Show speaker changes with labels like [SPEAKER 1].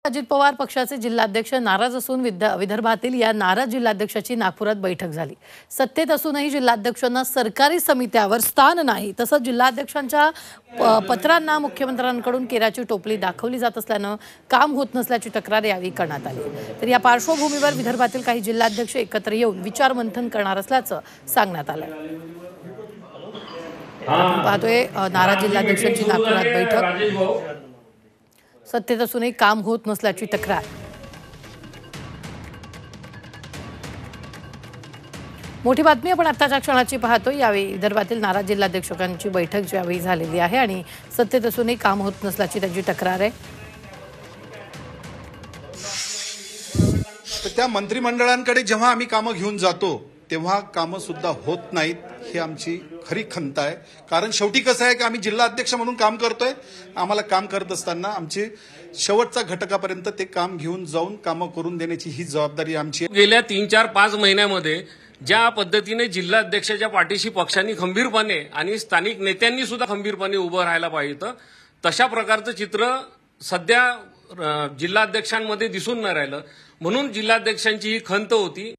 [SPEAKER 1] अजित पवार पक्षाचे जिल्हाध्यक्ष नाराज असून विदर्भातील या नाराज जिल्हाध्यक्षाची नागपुरात बैठक झाली। सत्तेत असूनही जिल्हाध्यक्षांना सरकारी समित्यावर स्थान नाही, तसंच जिल्हाध्यक्षांच्या पत्रांना मुख्यमंत्र्यांकडून केराची टोपली दाखवली जात असल्यानं काम होत नसल्याची तक्रार यावेळी करण्यात आली। तर या पार्श्वभूमीवर विदर्भातील काही जिल्हाध्यक्ष एकत्र येऊन विचारमंथन करणार असल्याचं सांगण्यात आलं। आपण पाहतोय नाराज जिल्हाध्यक्षांची नागपुरात बैठक। सत्तेत असूनही काम होत नसल्याची तक्रार। मोठी बातमी आपण आताच्या क्षणाची पाहतोय। यावेळी विदर्भातील नाराज जिल्हाध्यक्षांची बैठक यावेळी झालेली आहे आणि सत्तेत असूनही काम होत नसल्याची त्यांची तक्रार आहे।
[SPEAKER 2] तर त्या मंत्रिमंडळांकडे जेव्हा आम्ही कामं घेऊन जातो तेव्हा कामं सुद्धा होत नाहीत, ही आमची खरी खंत आहे। कारण शेवटी कसं आहे की आम्ही जिल्हा अध्यक्ष म्हणून काम करतोय, आम्हाला काम करत असताना आमची शेवटच्या घटकापर्यंत ते काम घेऊन जाऊन कामं करून देण्याची ही जबाबदारी आमची आहे।
[SPEAKER 3] गेल्या 3-4-5 महिन्यामध्ये ज्या पद्धतीने जिल्हाध्यक्षाच्या पाठीशी पक्षांनी खंबीरपणे आणि स्थानिक नेत्यांनी सुद्धा खंबीरपणे उभं राहायला पाहिजे, तशा प्रकारचं चित्र सध्या जिल्हाध्यक्षांमध्ये दिसून न राहिलं, म्हणून जिल्हाध्यक्षांची ही खंत होती।